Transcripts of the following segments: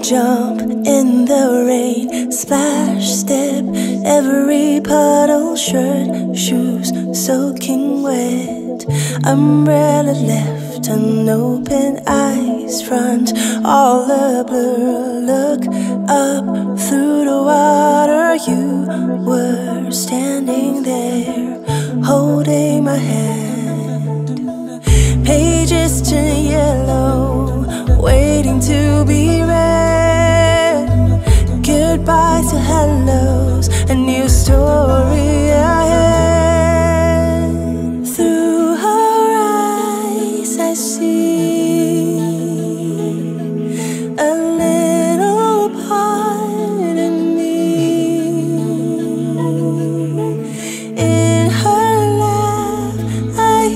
jump in the rain, splash, step, every puddle, shirt, shoes soaking wet, umbrella left unopened, eyes front, all a blur, look up through the water, you were standing there, holding my hand, pages turn yellow, waiting to be read, goodbyes to hellos, a new story ahead. Through her eyes I see a little part of me. In her laugh I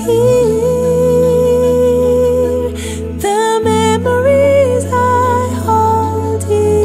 hear the memories I hold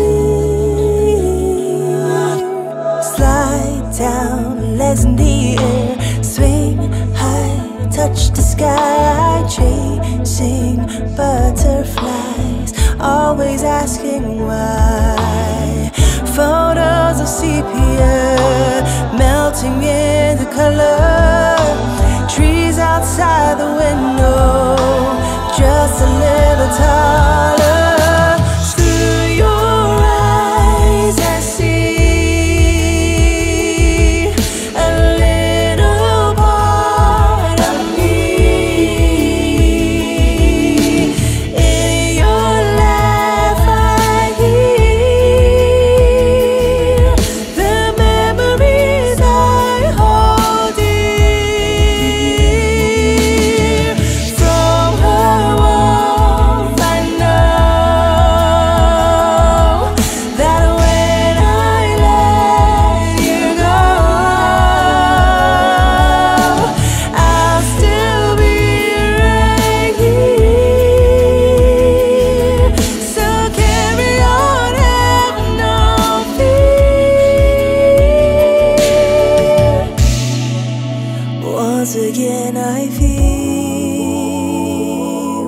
dear. Slide down, legs in the air, swing high, touch the sky, chasing butterflies, always asking why. Photos of sepia melting into color, trees outside the window, just a little taller. Through your eyes I see a little part of me. In your laugh I hear the memories I hold dear. From her warmth I know that when I let you go, I'll still be right here. So carry on, have no fear. Once again I feel,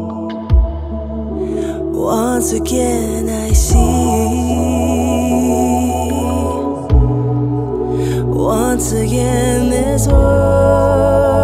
once again I see, once again this world